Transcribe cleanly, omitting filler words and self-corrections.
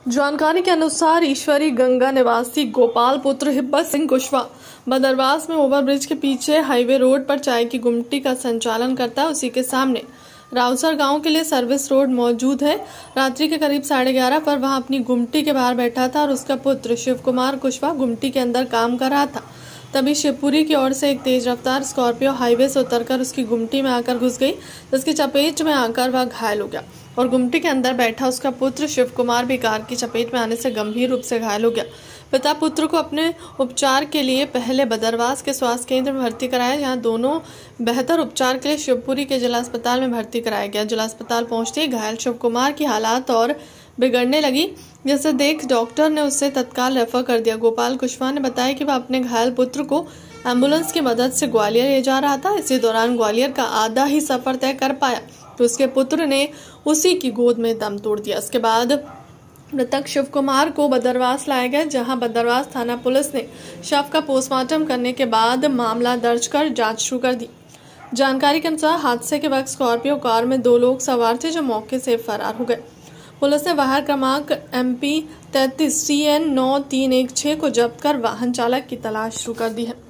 जानकारी के अनुसार ईश्वरी गंगा निवासी गोपाल पुत्र हिब्बत सिंह कुशवाहा बदरवास में ओवरब्रिज के पीछे हाईवे रोड पर चाय की गुमटी का संचालन करता है। उसी के सामने राउसर गांव के लिए सर्विस रोड मौजूद है। रात्रि के करीब 11:30 पर वहां अपनी गुमटी के बाहर बैठा था और उसका पुत्र शिव कुमार कुशवाहा गुमटी के अंदर काम कर रहा था। तभी शिवपुरी की ओर से एक तेज रफ्तार स्कॉर्पियो हाईवे से उतरकर उसकी गुमटी में आकर घुस गई, जिसकी चपेट में आकर वह घायल हो गया और गुमटी के अंदर बैठा उसका पुत्र शिव कुमार भी कार की चपेट में आने से गंभीर रूप से घायल हो गया। पिता पुत्र को अपने उपचार के लिए पहले बदरवास के स्वास्थ्य केंद्र में भर्ती कराया, जहां दोनों बेहतर उपचार के लिए शिवपुरी के जिला अस्पताल में भर्ती कराया गया। जिला अस्पताल पहुंचते ही घायल शिव कुमार की हालात और बिगड़ने लगी, जिसे देख डॉक्टर ने उसे तत्काल रेफर कर दिया। गोपाल कुशवाहा ने बताया कि वह अपने घायल पुत्र को एम्बुलेंस की मदद से ग्वालियर ले जा रहा था। इसी दौरान ग्वालियर का आधा ही सफर तय कर पाया तो उसके पुत्र ने उसी की गोद में दम तोड़ दिया। इसके बाद मृतक शिव कुमार को बदरवास लाया गया, जहां बदरवास थाना पुलिस ने शव का पोस्टमार्टम करने के बाद मामला दर्ज कर जांच शुरू कर दी। जानकारी के अनुसार हादसे के वक्त स्कॉर्पियो कार में 2 लोग सवार थे, जो मौके से फरार हो गए। पुलिस ने वाहन क्रमांक MP 33 CN 9316 को जब्त कर वाहन चालक की तलाश शुरू कर दी है।